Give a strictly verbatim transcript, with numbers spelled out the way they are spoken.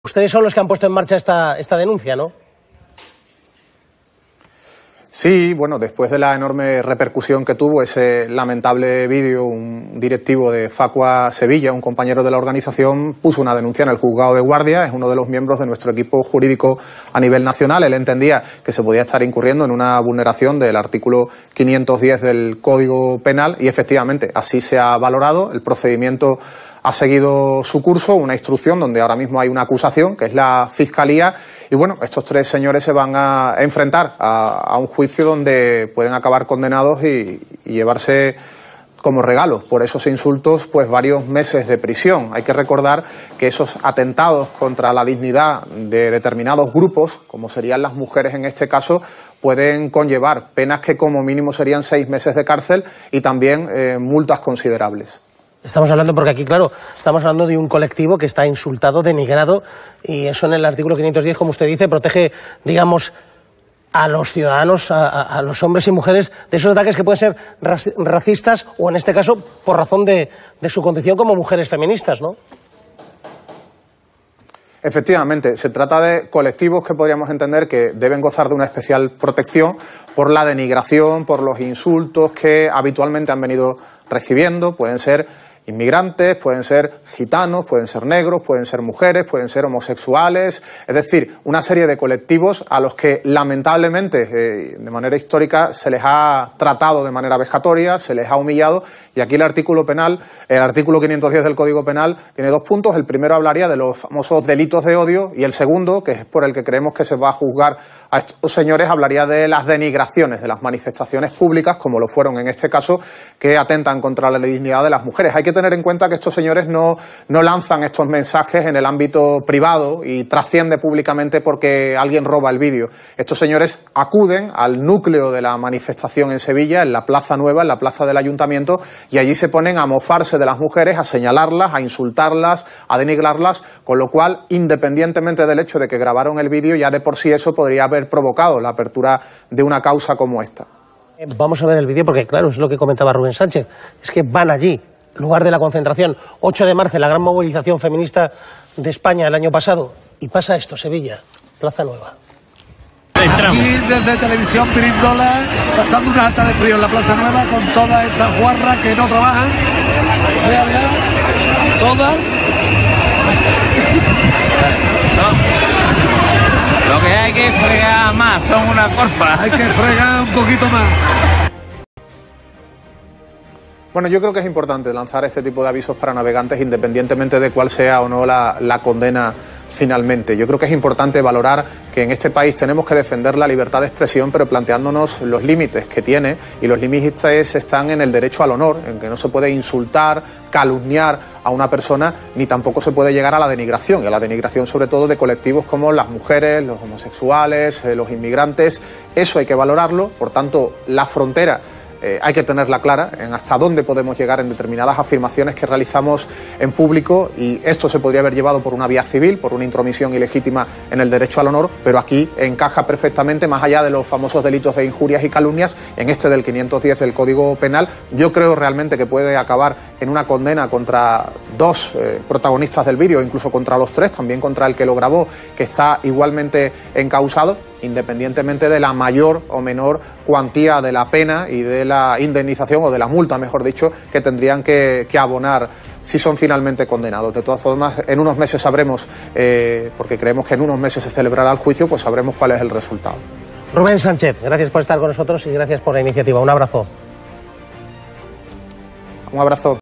Ustedes son los que han puesto en marcha esta, esta denuncia, ¿no? Sí, bueno, después de la enorme repercusión que tuvo ese lamentable vídeo, un directivo de Facua Sevilla, un compañero de la organización, puso una denuncia en el juzgado de guardia. Es uno de los miembros de nuestro equipo jurídico a nivel nacional. Él entendía que se podía estar incurriendo en una vulneración del artículo quinientos diez del Código Penal y efectivamente así se ha valorado. El procedimiento ha seguido su curso, una instrucción donde ahora mismo hay una acusación, que es la Fiscalía, y bueno, estos tres señores se van a enfrentar a, a un juicio donde pueden acabar condenados y, y llevarse como regalo por esos insultos pues varios meses de prisión. Hay que recordar que esos atentados contra la dignidad de determinados grupos, como serían las mujeres en este caso, pueden conllevar penas que como mínimo serían seis meses de cárcel y también eh, multas considerables. Estamos hablando, porque aquí, claro, estamos hablando de un colectivo que está insultado, denigrado, y eso en el artículo quinientos diez, como usted dice, protege, digamos, a los ciudadanos, a, a, a los hombres y mujeres, de esos ataques que pueden ser racistas o, en este caso, por razón de, de su condición como mujeres feministas, ¿no? Efectivamente, se trata de colectivos que podríamos entender que deben gozar de una especial protección por la denigración, por los insultos que habitualmente han venido recibiendo. Pueden ser inmigrantes, pueden ser gitanos, pueden ser negros, pueden ser mujeres, pueden ser homosexuales, es decir, una serie de colectivos a los que lamentablemente eh, de manera histórica se les ha tratado de manera vejatoria, se les ha humillado, y aquí el artículo penal, el artículo quinientos diez del Código Penal tiene dos puntos. El primero hablaría de los famosos delitos de odio y el segundo, que es por el que creemos que se va a juzgar a estos señores, hablaría de las denigraciones, de las manifestaciones públicas, como lo fueron en este caso, que atentan contra la dignidad de las mujeres. Hay que tener en cuenta que estos señores no, no lanzan estos mensajes en el ámbito privado y trasciende públicamente porque alguien roba el vídeo. Estos señores acuden al núcleo de la manifestación en Sevilla, en la Plaza Nueva, en la plaza del Ayuntamiento, y allí se ponen a mofarse de las mujeres, a señalarlas, a insultarlas, a denigrarlas, con lo cual, independientemente del hecho de que grabaron el vídeo, ya de por sí eso podría haber provocado la apertura de una causa como esta. Vamos a ver el vídeo porque, claro, es lo que comentaba Rubén Sánchez, es que van allí, lugar de la concentración, ocho de marzo, la gran movilización feminista de España el año pasado, y pasa esto, Sevilla, Plaza Nueva. Aquí desde Televisión Pirindola, pasando una alta de frío en la Plaza Nueva con todas estas guarras que no trabajan. Vea, vea, todas. Lo que hay que fregar más, son una corfa. Hay que fregar un poquito más. Bueno, yo creo que es importante lanzar este tipo de avisos para navegantes independientemente de cuál sea o no la, la condena finalmente. Yo creo que es importante valorar que en este país tenemos que defender la libertad de expresión, pero planteándonos los límites que tiene, y los límites están en el derecho al honor, en que no se puede insultar, calumniar a una persona, ni tampoco se puede llegar a la denigración, y a la denigración sobre todo de colectivos como las mujeres, los homosexuales, eh, los inmigrantes. Eso hay que valorarlo. Por tanto, la frontera Eh, hay que tenerla clara en hasta dónde podemos llegar en determinadas afirmaciones que realizamos en público, y esto se podría haber llevado por una vía civil, por una intromisión ilegítima en el derecho al honor, pero aquí encaja perfectamente, más allá de los famosos delitos de injurias y calumnias, en este del quinientos diez del Código Penal. Yo creo realmente que puede acabar en una condena contra dos eh, protagonistas del vídeo, incluso contra los tres, también contra el que lo grabó, que está igualmente encausado, independientemente de la mayor o menor cuantía de la pena y de la indemnización, o de la multa, mejor dicho, que tendrían que, que abonar si son finalmente condenados. De todas formas, en unos meses sabremos, eh, porque creemos que en unos meses se celebrará el juicio, pues sabremos cuál es el resultado. Rubén Sánchez, gracias por estar con nosotros y gracias por la iniciativa. Un abrazo. Un abrazo.